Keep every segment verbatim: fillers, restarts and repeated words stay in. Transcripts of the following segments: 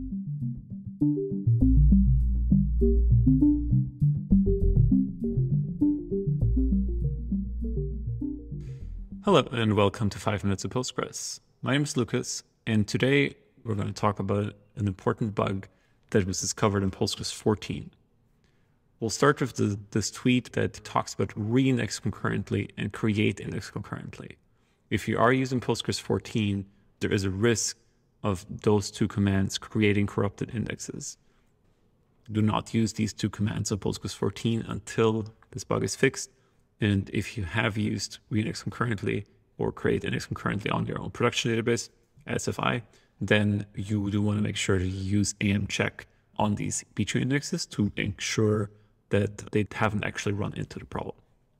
Hello and welcome to five minutes of Postgres. My name is Lucas, and today we're going to talk about an important bug that was discovered in Postgres fourteen. We'll start with the, this tweet that talks about REINDEX concurrently and create index concurrently. If you are using Postgres fourteen, there is a risk of those two commands creating corrupted indexes. Do not use these two commands of Postgres fourteen until this bug is fixed. And if you have used REINDEX concurrently or create index concurrently on your own production database, S F I, then you do want to make sure to use amcheck on these B two indexes to ensure that they haven't actually run into the problem.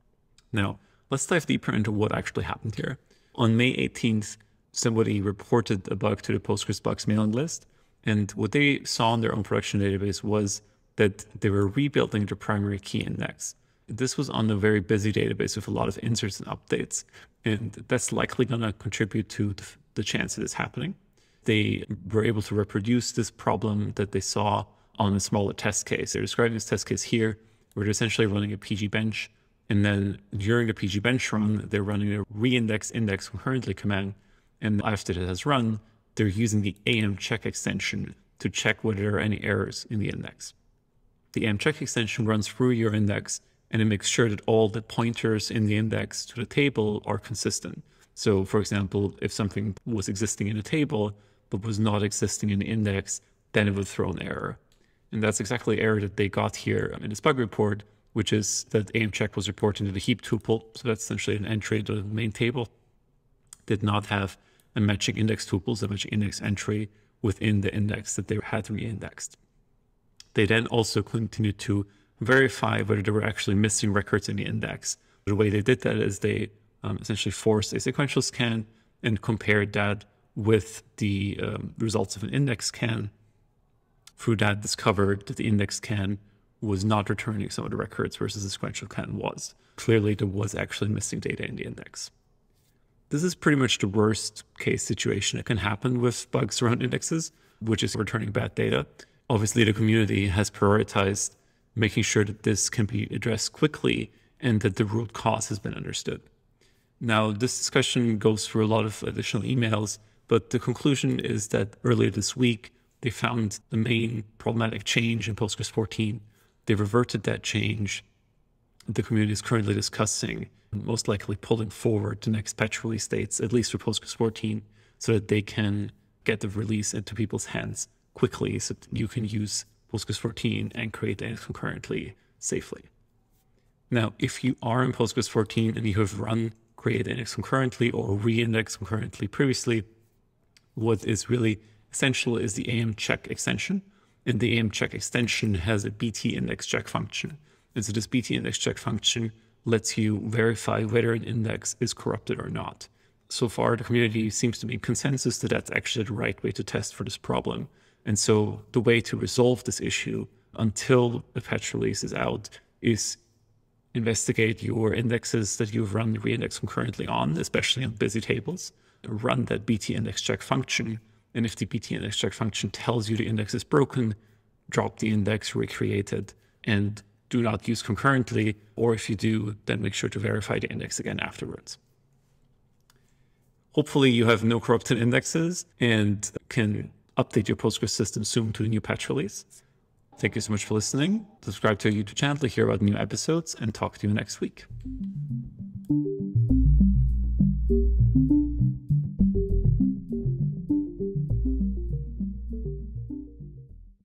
Now, let's dive deeper into what actually happened here. On May eighteenth, somebody reported a bug to the Postgres bugs mailing list. And what they saw on their own production database was that they were rebuilding their primary key index. This was on a very busy database with a lot of inserts and updates, and that's likely going to contribute to the chance of this happening. They were able to reproduce this problem that they saw on a smaller test case. They're describing this test case here, where they're essentially running a P G bench, and then during the P G bench run, they're running a reindex index concurrently command, and after it has run, they're using the amcheck extension to check whether there are any errors in the index. The amcheck extension runs through your index, and it makes sure that all the pointers in the index to the table are consistent. So for example, if something was existing in a table, but was not existing in the index, then it would throw an error. And that's exactly the error that they got here in this bug report, which is that amcheck was reporting to the heap tuple. So that's essentially an entry to the main table, did not have a matching index tuple, so a matching index entry within the index that they had re-indexed. They then also continued to verify whether there were actually missing records in the index. The way they did that is they um, essentially forced a sequential scan and compared that with the um, results of an index scan. Through that, discovered that the index scan was not returning some of the records versus the sequential scan was. Clearly, there was actually missing data in the index. This is pretty much the worst case situation that can happen with bugs around indexes, which is returning bad data. Obviously, the community has prioritized making sure that this can be addressed quickly and that the root cause has been understood. Now, this discussion goes through a lot of additional emails, but the conclusion is that earlier this week, they found the main problematic change in Postgres fourteen. They reverted that change. The community is currently discussing, most likely pulling forward the next patch release dates, at least for Postgres fourteen, so that they can get the release into people's hands quickly so that you can use Postgres fourteen and create index concurrently safely. Now, if you are in Postgres fourteen and you have run create index concurrently or reindex concurrently previously, what is really essential is the amcheck extension. And the amcheck extension has a B T index check function. And so this B T index check function lets you verify whether an index is corrupted or not. So far, the community seems to be in consensus that that's actually the right way to test for this problem. And so the way to resolve this issue until the patch release is out is investigate your indexes that you've run the reindex concurrently on, especially on busy tables. Run that B T index check function. And if the B T index check function tells you the index is broken, drop the index, recreate it, and do not use concurrently. Or if you do, then make sure to verify the index again afterwards. Hopefully you have no corrupted indexes and can update your Postgres system soon to the new patch release. Thank you so much for listening. Subscribe to our YouTube channel to hear about new episodes and talk to you next week.